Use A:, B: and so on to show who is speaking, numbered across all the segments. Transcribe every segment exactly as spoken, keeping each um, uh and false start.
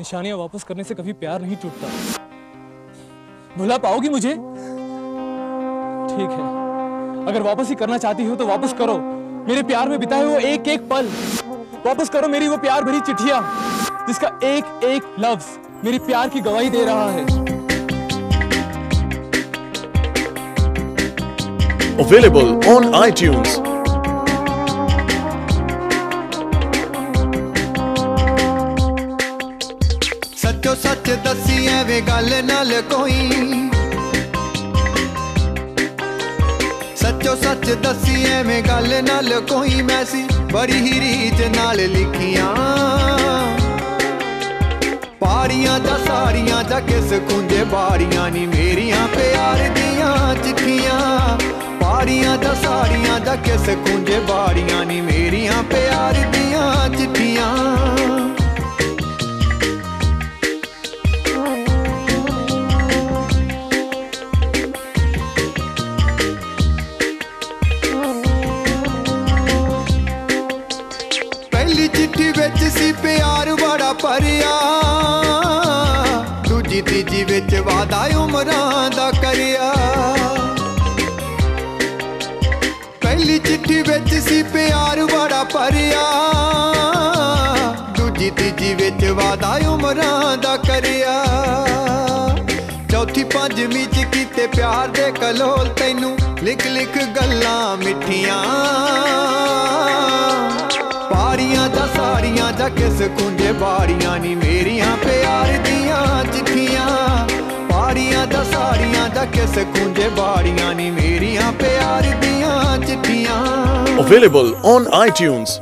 A: निशानियां वापस करने से कभी प्यार नहीं टूटता। भुला पाओगी मुझे? ठीक है, अगर वापस ही करना चाहती हो तो वापस करो मेरे प्यार में बिताए वो एक एक पल। वापस करो मेरी वो प्यार भरी चिट्ठियां जिसका एक एक लफ्ज मेरी प्यार की गवाही दे रहा है।
B: Available on iTunes.
C: सच्चो सच दसी एवे गल नाल कोई, सच्चो सच दसी एवे गल नाल कोई, मैं सी बड़ी ही रीच नाल लिखियां पारियां जा सारियां जा किस कुंजे बारियां नी मेरियां प्यार दियां चिट्ठियां। पारियां जा सारियां जा किस कुंजे बारियां नी मेरियां प्यार दियां चिट्ठियां। पहली चिट्ठी विच सी प्यार बड़ा भरिया, दूजी तीजी विच वादा उमरां दा करिया। पहली चिट्ठी विच सी प्यार बड़ा भरिया, दूजी तीजी विच वादा उमरां दा करिया। चौथी पंजवीं च कीते प्यार दे कलोल, तैनू लिख लिख गल्लां मिठियां। पारियां जा सारियां जा किस कुंजे बारियां नी मेरियां प्यार दियां चिट्ठियां। पारियां जा सारियां जा किस कुंजे बारियां नी मेरियां प्यार दियां चिट्ठियां।
B: Available on iTunes.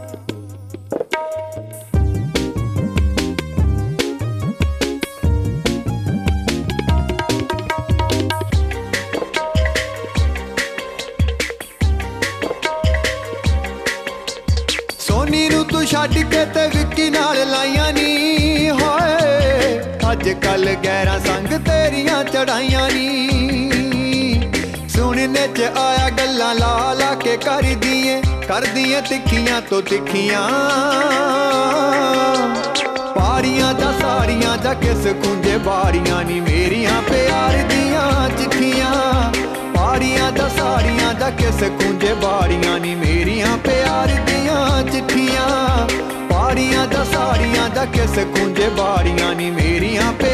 C: सोनी नू तू छड्ड के ते विक्की नाल लाइयां नी होए, अज कल गैरां संग तेरियां चढ़ाइयां नी। सुनने च आया गल्लां ला ला के कर दिए कर दिए तिखियां तो तिखियां। पारियां जा सारियां जा किस कुंजे बारियां नी मेरियां प्यार दियां चिट्ठियां। पारियां जा सारियां जा किस कुंजे बारियां नी मेरियां प्यार दियां चिट्ठियां। पारियां जा सारियां जा किस कुंजे बारियां नी मेरियां